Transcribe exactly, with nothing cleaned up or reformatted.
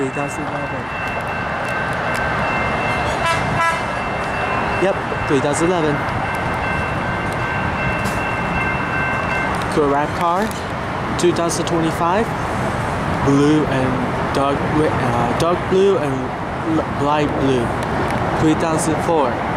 three thousand eleven. Yep, three thousand eleven. Correct car, two thousand twenty-five. Blue and dark, uh, dark blue and light blue. three thousand four.